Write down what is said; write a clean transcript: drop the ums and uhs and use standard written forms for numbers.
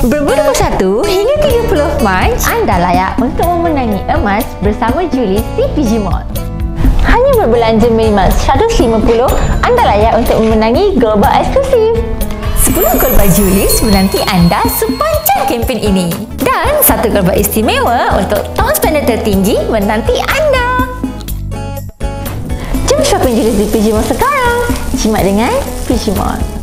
Ber-21 hingga 30 Mac, anda layak untuk memenangi emas bersama Julis di PG Mall. Hanya berbelanja minimal 150, anda layak untuk memenangi global eksklusif. 10 global Julis menanti anda sepanjang kempen ini. Dan 1 global istimewa untuk tahun spender tertinggi menanti anda. Jom shopping Julis di PG Mall sekarang. Jimat dengan PG Mall.